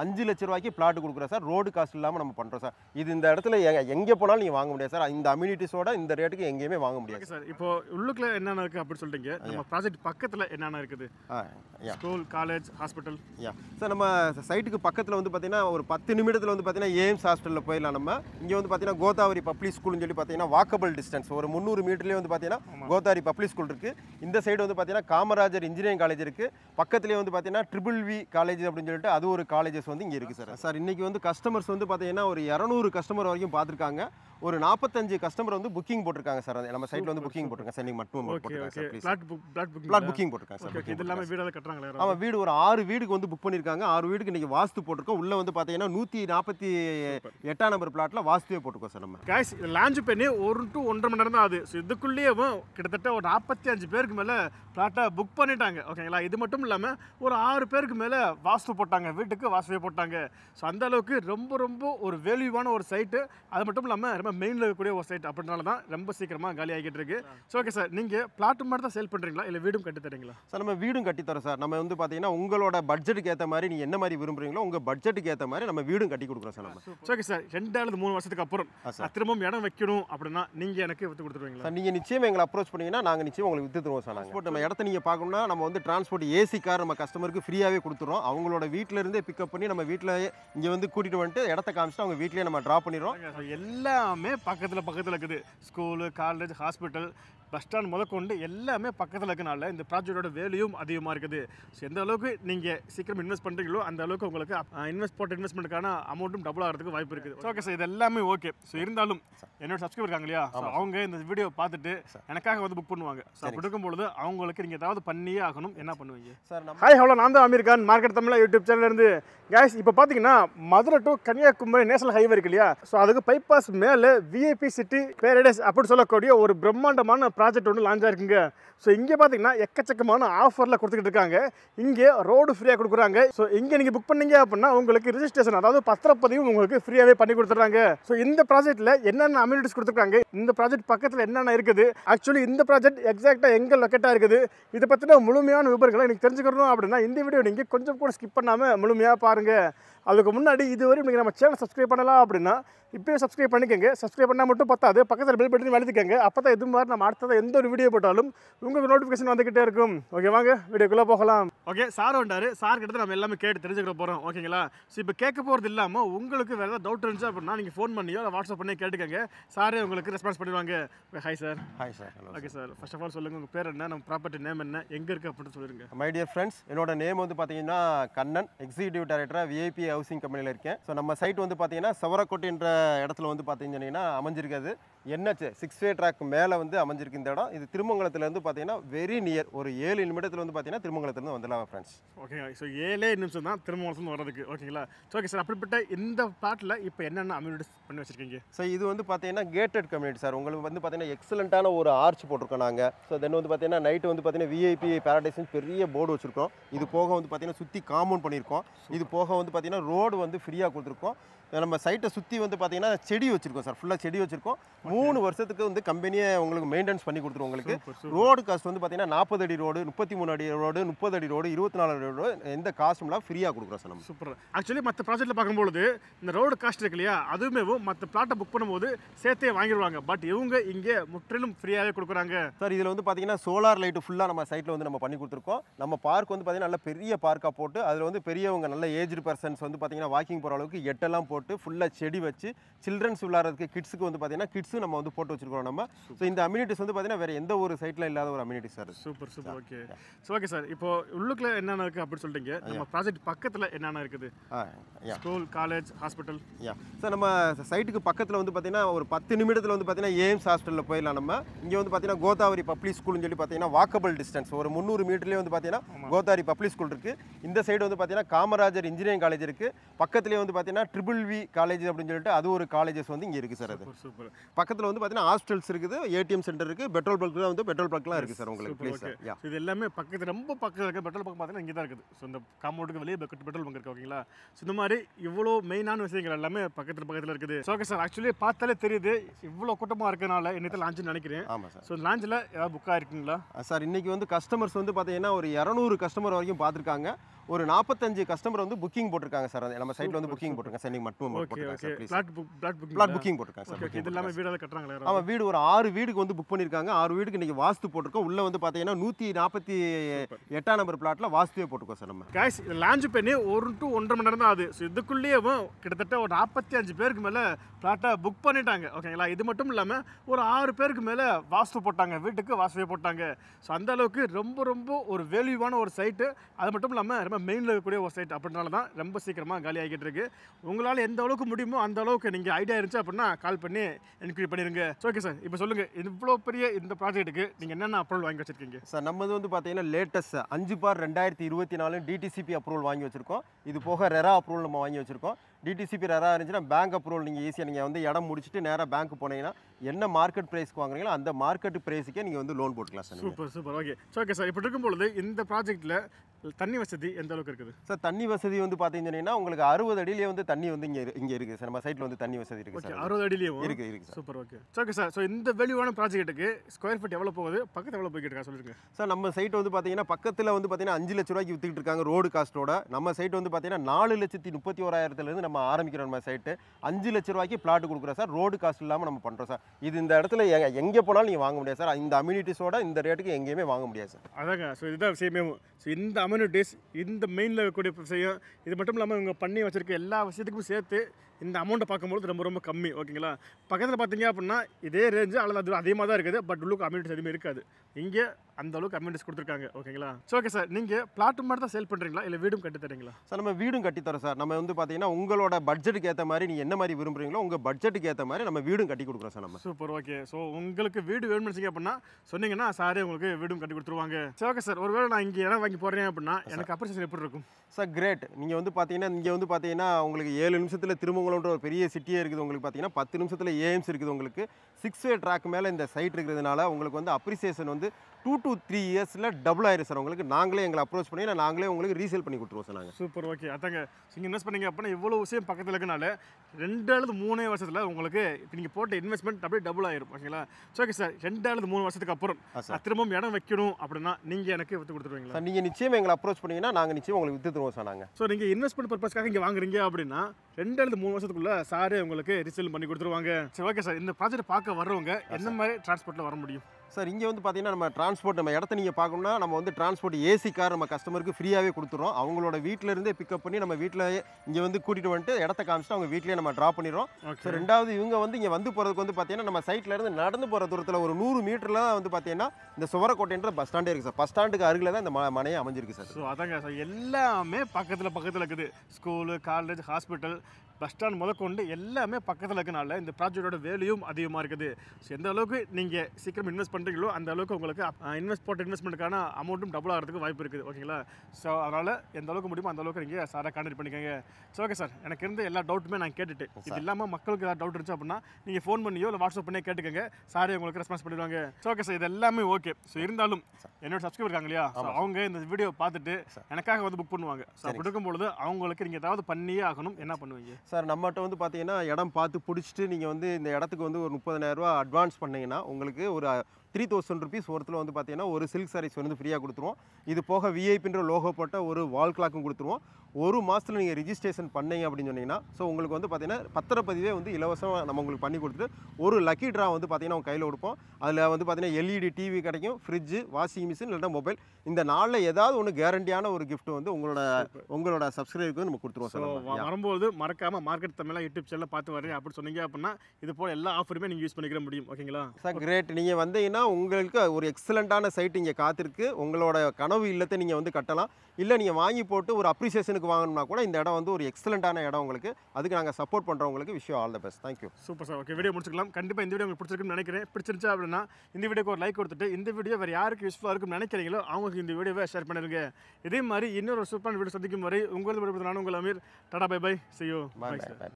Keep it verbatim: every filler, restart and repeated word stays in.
அஞ்சு லட்ச ரூபாய்க்கு பிளாட் கொடுக்குறோம் சார். ரோடு காஸ்ட் இல்லாமல் நம்ம பண்ணுறோம் சார். இது இந்த இடத்துல எங்கே போனாலும் நீங்கள் வாங்க முடியாது சார். இந்த அம்யூனிட்டிஸோட இந்த ரேட்டுக்கு எங்கேயுமே வாங்க முடியாது சார். இப்போ உள்ளுக்குள்ள என்னென்ன இருக்குது அப்படின்னு சொல்லிட்டீங்க. நம்ம ப்ராஜெக்ட் பக்கத்தில் என்னென்ன இருக்குது? School, college, hospital. Yeah sir, நம்ம சைட்டுக்கு பக்கத்தில் வந்து பார்த்தீங்கன்னா ஒரு பத்து நிமிடத்தில் வந்து பார்த்தீங்கன்னா எய்ம்ஸ் ஹாஸ்பிட்டலில் போயிடலாம். நம்ம இங்கே வந்து பார்த்தீங்கன்னா கோதாவரி பப்ளிக் ஸ்கூல்னு சொல்லி பார்த்தீங்கன்னா வாக்கபிள் டிஸ்டன்ஸ் ஒரு முந்நூறு மீட்டர்லேயே வந்து பார்த்தீங்கன்னா கோதாவரி பப்ளிக் ஸ்கூல் இருக்குது. இந்த சைடு வந்து பார்த்தீங்கன்னா காமராஜர் இன்ஜினியரிங் காலேஜ் இருக்குது. பக்கத்துலேயே வந்து பார்த்தீங்கன்னா ட்ரிபிள் வி காலேஜ் அப்படின்னு சொல்லிட்டு அது ஒரு காலேஜஸ் வந்து இங்கே இருக்குது சார். சார் இன்னைக்கு வந்து கஸ்டமர்ஸ் வந்து பார்த்தீங்கன்னா ஒரு இரநூறு கஸ்டமர் வரைக்கும் பார்த்துருக்காங்க. ஒரு நாற்பத்தஞ்சு கஸ்டமர் வந்து புக்கிங் போட்டிருக்காங்க சார். நம்ம சைட்டில் வந்து புக்கிங் போட்டிருக்காங்க சார். நீங்கள் மட்டும் போட்டிருக்காங்க சார். பிளாட் புக்கிங் போட்டிருக்காங்க சார். இது எல்லாமே வீடு கட்டுறாங்களா? ஆமாம், வீடு ஒரு ஆறு வீடுக்கு வந்து புக் பண்ணியிருக்காங்க. ஆறு வீடுக்கு இன்றைக்கி வாஸ்து போட்டிருக்கோம். உள்ளே வந்து பார்த்தீங்கன்னா நூற்றி நாற்பத்தி எட்டாம் நம்பர் பிளாட்டில் வாஸ்துவே போட்டிருக்கோம் சார். நம்ம கேஷ் லான்ச் பண்ணி ஒரு டு ஒன்றரை மணி நேரம் தான் ஆகுது. ஸோ இதுக்குள்ளேயே கிட்டத்தட்ட ஒரு நாற்பத்தி அஞ்சு பேருக்கு மேலே பிளாட்டை புக் பண்ணிட்டாங்க. ஓகேங்களா? இது மட்டும் இல்லாமல் ஒரு ஆறு பேருக்கு மேலே வாஸ்து போட்டாங்க, வீட்டுக்கு வாஸ்துவே போட்டாங்க. ஸோ அந்த அளவுக்கு ரொம்ப ரொம்ப ஒரு வேல்யூவான ஒரு சைட்டு. அது மட்டும் இல்லாமல் ரொம்ப மெயினில் இருக்கக்கூடிய ஒரு சைட் அப்படினால தான் ரொம்ப சீக்கிரமாக காலி ஆகிட்டு இருக்கு. ஸோ ஓகே சார், நீங்கள் பிளாட்டு மட்டும் தான் சேல் பண்ணுறீங்களா இல்லை வீடும் கட்டி தரீங்களா? சார் நம்ம வீடும் கட்டி தரோம் சார். நம்ம வந்து பார்த்தீங்கன்னா உங்களோட பட்ஜெட்டுக்கு ஏற்ற மாதிரி நீங்கள் என்ன மாதிரி விரும்புறீங்களோ உங்கள் பட்ஜெட்டுக்கு ஏற்ற மாதிரி நம்ம வீடும் கட்டி கொடுக்குறோம் சார். நம்ம ஓகே சார், ரெண்டாவது மூணு வருஷத்துக்கு அப்புறம் திரும்பவும் இடம் வைக்கணும் அப்படின்னா நீங்கள் எனக்கு விற்று கொடுத்துருவீங்களா? சார் நீங்கள் நிச்சயம் எங்களை அப்ரோச் பண்ணிங்கன்னா நாங்கள் நிச்சயம் உங்களுக்கு விற்று தருவோம் சார். நாங்கள் நம்ம இடத்த நீங்கள் பார்க்கணும்னா நம்ம வந்து டிரான்ஸ்போர்ட் ஏசி கார் நம்ம கஸ்டமருக்கு ஃப்ரீயாகவே கொடுத்துருவோம். அவங்களோட வீட்டில் இருந்தே பிக்கப் பண்ணி நம்ம வீட்டில் இங்கே வந்து கூட்டிகிட்டு வந்துட்டு இடத்த காமிச்சிட்டு அவங்க வீட்டிலேயே நம்ம ட்ராப் பண்ணிடுறோம். எல்லாமே பக்கத்தில் பக்கத்தில் இருக்குது. School, college, hospital, bus stand முதற்கொண்டு எல்லாமே பக்கத்தில் இருக்கனால இந்த ப்ராஜெக்டோட வேல்யூவும் அதிகமாக இருக்குது. ஸோ எந்த அளவுக்கு நீங்கள் சீக்கிரம் இன்வெஸ்ட் பண்ணுறீங்களோ அந்த அளவுக்கு உங்களுக்கு இன்வெஸ்ட் போட்ட இன்வெஸ்ட்மெண்ட்டுக்கான அமௌண்ட்டும் டபுள் ஆகிறதுக்கு வாய்ப்பு இருக்குது. ஓகே சார், இது எல்லாமே ஓகே. ஸோ இருந்தாலும் என்னோட சப்ஸ்கிரைபர் இருக்காங்க இல்லையா, ஸோ அவங்க இந்த வீடியோ பார்த்துட்டு எனக்காக வந்து புக் பண்ணுவாங்க. ஸோ அப்படி இருக்கும்பொழுது அவங்களுக்கு நீங்கள் ஏதாவது பண்ணியே ஆகணும். என்ன பண்ணுவீங்க சார்? ஹாய், ஹலோ, நான் தான் அமீர் கான், மார்க்கெட் தமிழா யூடியூப் சேனல்லேருந்து. கேஸ் இப்போ பார்த்தீங்கன்னா Madurai to Kanyakumari national highway இருக்கு இல்லையா, ஸோ அதுக்கு பைபாஸ் மேலே விஐபி சிட்டி பேரடைஸ் அப்படின்னு சொல்லக்கூடிய ஒரு பிரம்மாண்டமான ப்ராஜெக்ட் ஒன்று லான்ச் ஆயிருக்குங்க. ஸோ இங்கே பார்த்தீங்கன்னா எக்கச்சக்கமான ஆஃபரில் கொடுத்துக்கிட்டு இருக்காங்க. இங்கே ரோடு ஃப்ரீயாக கொடுக்குறாங்க. ஸோ இங்கே நீங்கள் புக் பண்ணீங்க அப்படின்னா உங்களுக்கு ரிஜிஸ்ட்ரேஷன், அதாவது பத்திரப்பதிவும் உங்களுக்கு ஃப்ரீயாகவே பண்ணி கொடுத்துட்றாங்க. ஸோ இந்த ப்ராஜெக்ட்டில் என்னென்ன அம்யூனிட்டிஸ் கொடுத்துருக்காங்க, இந்த ப்ராஜெக்ட் பக்கத்தில் என்னென்ன இருக்குது, ஆக்சுவலி இந்த ப்ராஜெக்ட் எக்ஸாக்டாக எங்கே லொக்கேட்டாக இருக்குது, இதை பற்றின முழுமையான விவரங்களை எனக்கு தெரிஞ்சுக்கணும் அப்படின்னா இந்த வீடியோ நீங்கள் கொஞ்சம் கூட ஸ்கிப் பண்ணாமல் முழுமையாக பாருங்கள். அதுக்கு முன்னாடி இதுவரை நீங்கள் நம்ம சேனல் சப்ஸ்கிரைப் பண்ணலாம் அப்படின்னா இப்போயே சப்ஸ்கிரைப் பண்ணிக்கோங்க. சப்ஸ்கிரைப் பண்ணால் மட்டும் பத்தாது, பக்கத்தில் பெல் பட்டன் அழுத்திக்கோங்க. அப்போ தான் எது மாதிரி நம்ம அடுத்தது எந்த ஒரு வீடியோ போட்டாலும் உங்களுக்கு நோட்டிஃபிகேஷன் வந்துக்கிட்டே இருக்கும். ஓகே, வாங்க வீடியோக்குள்ளே போகலாம். ஓகே, சார் வந்தார். சார் கிட்ட நம்ம எல்லாமே கேட்டு தெரிஞ்சுக்கிற போகிறோம். ஓகேங்களா? ஸோ இப்போ கேட்க போகிறது இல்லாமல் உங்களுக்கு வேறு ஏதாவது டவுட் இருந்துச்சு அப்படின்னா நீங்கள் ஃபோன் பண்ணியோ இல்லை வாட்ஸ்அப் பண்ணி கேட்டுக்கோங்க. சாரே உங்களுக்கு ரெஸ்பான்ஸ் பண்ணிடுவாங்க. Hi sir. Hi sir. Okay sir, first of all சொல்லுங்கள் உங்கள் பேர் என்ன, நம்ம ப்ராப்பர்ட்டி நேம் என்ன, எங்கே இருக்குது அப்படின்னு சொல்லிடுங்க. மை டியர் ஃப்ரெண்ட்ஸ், என்னோட நேம் வந்து பார்த்தீங்கன்னா கண்ணன், எக்ஸிக்யூட்டிவ் டைரக்டராக விஐபி ஹவுசிங் கம்பெனியில் இருக்கேன். ஸோ நம்ம சைட் வந்து பார்த்தீங்கன்னா சவரக்கோட்டைன்ற இடத்துல வந்து பார்த்தீங்கன்னா அமைஞ்சிருக்காது. என்ஹெச் சிக்ஸ் வே ட்ராக் மேலே வந்து அமைஞ்சிருக்கு இந்த இடம். இது திருமங்கலத்துலேருந்து பார்த்தீங்கன்னா வெரி நியர், ஒரு ஏழு நிமிடத்தில் வந்து பார்த்தீங்கன்னா திருமங்கலத்துலேருந்து வந்துடலாம் ஃப்ரெண்ட்ஸ். ஓகே, ஸோ ஏழே நிமிஷம் தான் திருமங்கலத்துலேருந்து வர்றதுக்கு. ஓகேங்களா? ஓகே சார், அப்படிப்பட்ட இந்த பாட்டில் இப்போ என்னென்ன அம்யூனிட்டிஸ் பண்ணி வச்சுருக்கீங்க? ஸோ இது வந்து பார்த்தீங்கன்னா கேட்டட் கம்யூனிட்டி சார். உங்களுக்கு வந்து பார்த்தீங்கன்னா எக்ஸலண்ட்டான ஒரு ஆர்ச் போட்டிருக்கோம் நாங்கள். ஸோ தென் வந்து பார்த்தீங்கன்னா நைட்டு வந்து பார்த்தீங்கன்னா விஐபி பேரடைஸ்னு பெரிய போர்டு வச்சுருக்கோம். இது போக வந்து பார்த்தீங்கன்னா சுற்றி காம்பவுண்ட் பண்ணியிருக்கோம். இது போக வந்து பார்த்தீங்கன்னா ரோடு வந்து ஃப்ரீயாக கொடுத்துருக்கோம். நம்ம சைட்டை சுற்றி வந்து பார்த்தீங்கன்னா செடி வச்சுருக்கோம் சார். ஃபுல்லாக செடி வச்சுருக்கோம். மூணு வருஷத்துக்கு வந்து கம்பெனியை உங்களுக்கு மெயின்டெனன்ஸ் பண்ணி கொடுத்துருவோம். உங்களுக்கு ரோடு காஸ்ட் வந்து பார்த்தீங்கன்னா நாற்பது அடி ரோடு, முப்பத்தி மூணு அடி ரோடு, முப்பது அடி ரோடு, இருபத்தி நாலு அடி ரோடு, எந்த காஸ்ட்லாம் ஃப்ரீயாக கொடுக்குறோம் சார் நம்ம. சூப்பர். ஆக்சுவலி மற்ற ப்ராஜெக்ட்டில் பார்க்கும்போது இந்த ரோடு காஸ்ட் இருக்கு இல்லையா, அதுவுமே மற்ற பிளாட்டை புக் பண்ணும்போது சேர்த்தே வாங்கிடுவாங்க. பட் இவங்க இங்கே முற்றிலும் ஃப்ரீயாகவே கொடுக்குறாங்க சார். இதில் வந்து பார்த்தீங்கன்னா சோலார் லைட்டு ஃபுல்லாக நம்ம சைட்டில் வந்து நம்ம பண்ணி கொடுத்துருக்கோம். நம்ம பார்க் வந்து பார்த்தீங்கன்னா நல்ல பெரிய பார்க்காக போட்டு அதில் வந்து பெரியவங்க நல்ல ஏஜ்டு பர்சன்ஸ் வந்து பார்த்தீங்கன்னா வாக்கிங் போகிற அளவுக்கு எட்டெல்லாம் போட்டு ஃபுல்லாக செடி வச்சு சில்ட்ரன்ஸ் விளையாடுறதுக்கு கிட்ஸுக்கு வந்து பார்த்தீங்கன்னா கிட்ஸும் நம்ம வந்து போட்டு வச்சிருக்கோம் நம்ம. ஸோ இந்த அம்யூனிட்டிஸ் வந்து பார்த்தீங்கன்னா வேறு எந்த ஒரு சைட்டில் இல்லாத ஒரு amenity sir. Super super. Okay, so okay sir, இப்போ உள்ளுக்குள்ள என்னென்ன இருக்குது அப்படின்னு சொல்லிட்டீங்க. நம்ம ப்ராஜெக்ட் பக்கத்தில் என்னென்ன இருக்குது? School, college, hospital. Yeah sir, நம்ம சைட்டுக்கு பக்கத்தில் வந்து பார்த்தீங்கன்னா ஒரு பத்து நிமிடத்தில் வந்து பார்த்தீங்கன்னா எய்ம்ஸ் ஹாஸ்பிட்டலில் போயிடலாம். நம்ம இங்கே வந்து பார்த்தீங்கன்னா கோதாவரி பப்ளிக் ஸ்கூல்னு சொல்லி பார்த்தீங்கன்னா வாக்கபிள் டிஸ்டன்ஸ் ஒரு முந்நூறு மீட்டர்லேயே வந்து பார்த்தீங்கன்னா கோதாவரி பப்ளிக் ஸ்கூல் இருக்குது. இந்த சைடு வந்து பார்த்தீங்கன்னா காமராஜர் இன்ஜினியரிங் காலேஜ் இருக்குது. பக்கத்துலேயே வந்து பார்த்தீங்கன்னா ட்ரிபிள் வி காலேஜ் அப்படின்னு சொல்லிட்டு அது ஒரு காலேஜஸ் வந்து இங்கே இருக்குது சார். அது சூப்பர். பக்கத்தில் வந்து பார்த்தீங்கன்னா ஹாஸ்பிட்டல்ஸ் இருக்குது, ஏடிஎம் சென்டர் இருக்குது, பெட்ரோல் பங்க்ல வந்து பெட்ரோல் பங்க்லாம் இருக்குது சார் உங்களுக்கு. Please sir. யா, இது எல்லாமே பக்கத்தில் ரொம்ப பக்கத்தில் இருக்குது. பெட்ரோல் பங்க் பார்த்தீங்கன்னா இங்கே தான் இருக்குது. ஸோ இந்த காம்பவுண்டுக்கு வெளியே பெட்ரோல் பங்க் இருக்குது. ஓகேங்களா? ஸோ இந்த மாதிரி இவ்வளோ மெயினான விஷயங்கள் எல்லாமே பக்கத்தில் பக்கத்தில் இருக்குது. ஸோ ஓகே சார், ஆக்சுவலி பார்த்தாலே தெரியுது இவ்வளோ கூட்டமாக இருக்கனால இன்னைக்கு லான்ச் நினைக்கிறேன். ஆமாம் சார். ஸோ லான்ச்சில் ஏதாவது புக் ஆகிருக்குங்களா சார்? இன்றைக்கி வந்து கஸ்டமர்ஸ் வந்து பார்த்தீங்கன்னா ஒரு இரநூறு கஸ்டமர் வரைக்கும் பார்த்துருக்காங்க. ஒரு நாற்பத்தஞ்சு கஸ்டமர் வந்து புக்கிங் போட்டிருக்காங்க சார். நம்ம சைட்ல வந்து புக்கிங் போட்டிருக்காங்க சார். நீங்க மட்டும் போட்டுருக்காங்க sir. Please. Flat book flat booking flat booking போட்டிருக்காங்க சார். ஓகே. இது எல்லாமே வீடால கட்டறாங்களா? ஆமா, வீடு ஒரு ஆறு வீடுக்கு வந்து புக் பண்ணிருக்காங்க. ஆறு வீடுக்கு இன்னைக்கு வாஸ்து போட்டுருக்கோம். உள்ள வந்து பாத்தீங்கன்னா நூற்றி நாற்பத்தி எட்டாம் நம்பர் பிளாட்ல வாஸ்துவே போட்டுருக்கோம் சார் நம்ம. गाइस இது லான்ச் பண்ணி ஒரு டு ஒன்றரை மணி நேரம் தான் ஆகுது. ஸோ இதுக்குள்ளேயே கிட்டத்தட்ட ஒரு நாற்பத்தி அஞ்சு பேருக்கு மேலே பிளாட்டை புக் பண்ணிட்டாங்க. ஓகேங்களா? இது மட்டும் இல்லாமல் ஒரு ஆறு பேருக்கு மேலே வாஸ்து போட்டாங்க, வீட்டுக்கு வாஸ்துவே போட்டாங்க. ஸோ அந்த அளவுக்கு ரொம்ப ரொம்ப ஒரு வேல்யூவான ஒரு சைட்டு. அது மட்டும் இல்லாமல் ரொம்ப மெயினில் இருக்கக்கூடிய ஒரு சைட் அப்படினால தான் ரொம்ப சீக்கிரமாக காலி ஆகிட்டு இருக்கு. உங்களால் எந்த அளவுக்கு முடியுமோ அந்த அளவுக்கு நீங்கள் ஐடியா இருந்துச்சு அப்படின்னா கால் பண்ணி என்கொயரி பண்ணிடுங்க. ஓகே சார், இப்போ சொல்லுங்கள், இவ்வளோ பெரிய இந்த ப்ராஜெக்ட்டுக்கு நீங்கள் என்னென்ன அப்ரூவல் வாங்கி வச்சிருக்கீங்க சார்? நம்மது வந்து பார்த்தீங்கன்னா லேட்டஸ்ட் அஞ்சு பார் ரெண்டாயிரத்தி இருபத்தி நாலு டிடிசிபி அப்ரூவல் வாங்கி வச்சிருக்கோம். இது போக ரெரா அப்ரூவல் நம்ம வாங்கி வச்சிருக்கோம். டிடிசிபி ரெரா இருந்துச்சுன்னா பேங்க் அப்ரூவல் நீங்கள் ஈஸியாக நீங்கள் வந்து இடம் முடிச்சுட்டு நேராக பேங்க் போனீங்கன்னா என்ன மார்க்கெட் ப்ரைஸ்க்கு வாங்குறீங்களோ அந்த மார்க்கெட் ப்ரைஸுக்கே நீங்கள் வந்து லோன் போட்டுக்கலாம் sir. Super super. Okay okay sir, இப்போ இருக்கும்பொழுது இந்த ப்ராஜெக்ட்டில் தண்ணி வசதி எந்த அளவுக்கு இருக்குது சார்? தண்ணி வசதி வந்து பார்த்தீங்கன்னா உங்களுக்கு அறுபது அடியிலே வந்து தண்ணி வந்து இங்கே இங்கே இருக்குது சார். நம்ம சைட்டில் வந்து தண்ணி வசதி இருக்குது சார். அறுபது அடியிலேயே இருக்குது இருக்குது sir. Super. Okay okay sir. So இந்த வேல்யூவான ப்ராஜெக்ட்டுக்கு ஸ்கொயர் ஃபீட் எவ்வளோ போகுது, பக்கத்தில் எவ்வளோ போய்கிட்டு இருக்கா சொல்லுங்கள் சார்? நம்ம சைட் வந்து பார்த்தீங்கன்னா பக்கத்தில் வந்து பார்த்தீங்கன்னா அஞ்சு லட்ச ரூபாய்க்கு வித்துக்கிட்டு இருக்காங்க ரோடு காஸ்ட்டோட. நம்ம சைட் வந்து பார்த்தீங்கன்னா நாலு லட்சத்தி முப்பத்தி ஓராயிரத்துலேருந்து நம்ம ஆரம்பிக்கிறோம். நம்ம சைட்டு அஞ்சு லட்ச ரூபாய்க்கு பிளாட் கொடுக்குறோம் சார். ரோடு காஸ்ட் இல்லாமல் நம்ம பண்ணுறோம் சார். இது இந்த இடத்துல எங்கே போனாலும் நீங்கள் வாங்க முடியாது சார். இந்த அம்யூனிட்டிஸோட இந்த ரேட்டுக்கு எங்கேயுமே வாங்க முடியாது சார். அதாங்க. ஸோ இதுதான் விஷயமே. ஸோ இந்த அம்யூனிட்டிஸ் இந்த மெயினில் இருக்கக்கூடிய விஷயம், இது மட்டும் இல்லாமல் இவங்க பண்ணி வச்சிருக்க எல்லா விஷயத்துக்கும் சேர்த்து இந்த அமௌண்ட்டை பார்க்கும்போது ரொம்ப ரொம்ப கம்மி. ஓகேங்களா? பக்கத்தில் பார்த்தீங்க அப்படின்னா இதே ரேஞ்சு அல்லது அது அதிகமாக தான் இருக்குது. பட் உள்ளுக்கு அம்யூனிட்டிஸ் எதுவுமே இருக்காது. இங்கே அந்த அளவுக்கு அம்யூனிட்டிஸ் கொடுத்துருக்காங்க. ஓகேங்களா? ஸோ ஓகே சார், நீங்கள் பிளாட்டு மட்டும் தான் சேல் பண்ணுறீங்களா இல்லை வீடும் கட்டி தரீங்களா சார்? நம்ம வீடும் கட்டித்தரோம் சார். நம்ம வந்து பார்த்தீங்கன்னா உங்களோட பட்ஜெட்டுக்கு ஏற்ற மாதிரி நீங்கள் என்ன மாதிரி விரும்புறீங்களோ உங்கள் பட்ஜெட்டுக்கு ஏற்ற மாதிரி நம்ம வீடும் கட்டி கொடுக்குறோம் சார் நம்ம. சூப்பர். ஓகே. ஸோ உங்களுக்கு வீடு வேணும்னு அப்படின்னா சொன்னீங்கன்னா சாரே உங்களுக்கு வீடும் கட்டி கொடுத்துருவாங்க. சரி ஓகே சார், ஒருவேளை நான் இங்கே இடம் வாங்கி போடுறேன் அப்படின்னா எனக்கு அப்ரிசியேஷன் எப்படி இருக்கும் சார்? கிரேட். நீங்கள் வந்து பார்த்தீங்கன்னா இங்கே வந்து பார்த்தீங்கன்னா உங்களுக்கு ஏழு நிமிஷத்தில் திருமங்கலம்ன்ற ஒரு பெரிய சிட்டியே இருக்குது. உங்களுக்கு பார்த்தீங்கன்னா பத்து நிமிஷத்தில் ஏஎம்ஸ் இருக்குது. உங்களுக்கு சிக்ஸ் வே ட்ராக் மேலே இந்த சைட் இருக்கிறதுனால உங்களுக்கு வந்து அப்ரிசியேஷன் வந்து டூ டு த்ரீ இயர்ஸில் டபுள் ஆயிரும் சார். உங்களுக்கு நாங்களே எங்களை அப்ரோச் பண்ணி நாங்களே உங்களுக்கு ரீசேல் பண்ணி கொடுத்துருவோம் சார் நாங்கள். சூப்பர். ஓகே. அதாங்க, நீங்கள் இன்வெஸ்ட் பண்ணீங்க அப்படின்னா இவ்வளோ விஷயம் பக்கத்தில் இருக்கனால ரெண்டு அல்லது மூணே வருஷத்தில் உங்களுக்கு இப்போ நீங்கள் போட்ட இன்வெஸ்ட்மெண்ட் அப்படியே டபுள் ஆயிரும். ஓகேங்களா? ஸோ ஓகே சார், ரெண்டு அல்லது மூணு வருஷத்துக்கு அப்புறம் திரும்பவும் இடம் வைக்கணும் அப்படின்னா நீங்கள் எனக்கு விற்று கொடுத்துருவீங்களா சார்? நீங்கள் நிச்சயம் எங்களை அப்ரோச் பண்ணிங்கன்னா நாங்கள் நிச்சயம் உங்களுக்கு விற்று தருவோம் சார் நாங்கள். ஸோ நீங்கள் இன்வெஸ்ட்மெண்ட் பர்பஸ்க்காக இங்கே வாங்குறீங்க அப்படின்னா ரெண்டு அல்லது மூணு வருஷத்துக்குள்ள சாரே உங்களுக்கு ரீசேல் பண்ணி கொடுத்துருவாங்க. சரி ஓகே சார், இந்த ப்ராஜெக்ட் பார்க்க வர்றவங்க என்ன மாதிரி டிரான்ஸ்போர்ட்டில் வர முடியும் சார்? இங்கே வந்து பார்த்தீங்கன்னா நம்ம டிரான்ஸ்போர்ட் நம்ம இடத்த நீங்கள் பார்க்கணும்னா நம்ம வந்து டிரான்ஸ்போர்ட் ஏசி கார் நம்ம கஸ்டமருக்கு ஃப்ரீயாகவே கொடுத்துறோம். அவங்களோட வீட்டிலேருந்தே பிக்கப் பண்ணி நம்ம வீட்டில் இங்கே வந்து கூட்டிகிட்டு வந்துட்டு இடத்த காமிச்சிட்டு அவங்க வீட்லேயே நம்ம ட்ராப் பண்ணிடுறோம். ஸோ ரெண்டாவது இவங்க வந்து இங்கே வந்து போகிறதுக்கு வந்து பார்த்தீங்கன்னா நம்ம சைட்லேருந்து நடந்து போகிற தூரத்தில் ஒரு நூறு மீட்டரில் வந்து பார்த்தீங்கன்னா இந்த சுவரக்கோட்டைன்ற பஸ் ஸ்டாண்டே இருக்குது சார். பஸ் ஸ்டாண்டுக்கு அருகில் தான் இந்த ம மனையே அமைஞ்சிருக்கு சார். ஸோ அதாங்க சார், எல்லாமே பக்கத்தில் பக்கத்தில் இருக்குது. School, college, hospital, bus stand முதற்கொண்டு எல்லாமே பக்கத்தில் இருக்கனால இந்த ப்ராஜெக்டோட வேல்யூவும் அதிகமாக இருக்குது. ஸோ எந்த அளவுக்கு நீங்கள் சீக்கிரம் இன்வெஸ்ட் பண்ணுறீங்களோ அந்த அளவுக்கு உங்களுக்கு இன்வெஸ்ட் போட்ட இன்வெஸ்ட்மெண்ட்டுக்கான அமௌண்ட்டும் டபுள் ஆகிறதுக்கு வாய்ப்பு இருக்குது. ஓகேங்களா? ஸோ அதனால் எந்த அளவுக்கு முடியுமோ அந்த அளவுக்கு நீங்கள் சாரை கான்டாக்ட் பண்ணிக்கோங்க. ஸோ ஓகே சார், எனக்கு இருந்த எல்லா டவுட்டுமே நான் கேட்டுட்டு இது இல்லாமல் மக்களுக்கு ஏதாவது டவுட் இருந்துச்சு அப்படின்னா நீங்கள் ஃபோன் பண்ணியோ இல்லை வாட்ஸ்அப் பண்ணியோ கேட்டுக்கோங்க. சாரே உங்களுக்கு ரெஸ்பான்ஸ் பண்ணிடுவாங்க. ஸோ ஓகே சார், இது எல்லாமே ஓகே. ஸோ இருந்தாலும் என்னோட சப்ஸ்கிரைபர் இருக்காங்க இல்லையா, ஸோ அவங்க இந்த வீடியோ பார்த்துட்டு எனக்காக வந்து புக் பண்ணுவாங்க. ஸோ அப்படி இருக்கும்பொழுது அவங்களுக்கு நீங்கள் ஏதாவது பண்ணியே ஆகணும், என்ன பண்ணுவீங்க சார்? நம்மகிட்ட வந்து பார்த்தீங்கன்னா இடம் பார்த்து பிடிச்சிட்டு நீங்கள் வந்து இந்த இடத்துக்கு வந்து ஒரு முப்பதாயிரம் ரூபா அட்வான்ஸ் பண்ணிங்கன்னா உங்களுக்கு ஒரு த்ரீ தௌசண்ட் ருபீஸ் ஒருத்தில் வந்து பார்த்தீங்கன்னா ஒரு சில்க் சாரீஸ் வந்து ஃப்ரீயாக கொடுத்துருவோம். இது போக விஐபின்ற லோகோ போட்ட ஒரு வால் கிளாக்கும் கொடுத்துருவோம். ஒரு மாதத்தில் நீங்கள் ரிஜிஸ்ட்ரேஷன் பண்ணீங்க அப்படின்னு சொன்னீங்கன்னா ஸோ உங்களுக்கு வந்து பார்த்தீங்கன்னா பத்திரப்பதிவே வந்து இலவசமாக நம்ம உங்களுக்கு பண்ணி கொடுத்துட்டு ஒரு லக்கி ட்ரா வந்து பார்த்தீங்கன்னா அவங்க கையில் கொடுப்போம். அதில் வந்து பார்த்தீங்கன்னா எல்இடி டிவி கிடைக்கும், ஃப்ரிட்ஜு, வாஷிங் மிஷின் இல்லைன்னா மொபைல். இந்த நாளில் ஏதாவது ஒன்று கேரண்டியான ஒரு கிஃப்ட் வந்து உங்களோட உங்களோட சப்ஸ்கிரைபருக்கு நம்ம கொடுத்துருவோம் சார். வரும்போது மறக்காமல் மார்க்கெட் தமிழா யூடியூப் சேனலில் பார்த்து வரேன் அப்படி சொன்னீங்க அப்படின்னா இது போல் எல்லா ஆஃபருமே நீங்கள் யூஸ் பண்ணிக்கிற முடியும். ஓகேங்களா சார்? கிரேட். நீங்கள் வந்தீங்கன்னா உங்களுக்கு ஒரு எக்ஸலண்ட்டான சைட் இங்கே காத்திருக்கு. உங்களோட கனவு இல்லத்தை நீங்கள் வந்து கட்டலாம். இல்லை நீங்கள் வாங்கி போட்டு ஒரு அப்ரிசியேஷனுக்கு வாங்கணும்னா கூட இந்த இடம் வந்து ஒரு எக்ஸலண்ட்டான இடம் உங்களுக்கு. அதுக்கு நாங்கள் சப்போர்ட் பண்ணுறவங்களுக்கு wish you all the best. Thank you. Super sir. Okay, video முடிச்சுக்கலாம். கண்டிப்பாக இந்த வீடியோ உங்களுக்கு பிடிச்சிருக்குன்னு நினைக்கிறேன். பிடிச்சிருச்சா அப்படின்னா இந்த வீடியோக்கு ஒரு லைக் கொடுத்துட்டு இந்த வீடியோ வேறு யாருக்கு யூஸ்ஃபுல்லாக இருக்குன்னு நினைக்கிறீங்களோ அவங்களுக்கு இந்த வீடியோவை ஷேர் பண்ணிடுங்க. இதே மாதிரி இன்னொரு சூப்பரான வீடியோ சந்திக்கும் வரை உங்களுக்கு நான் உங்கள் Ameer. Tata, bye bye, see you. Bye bye.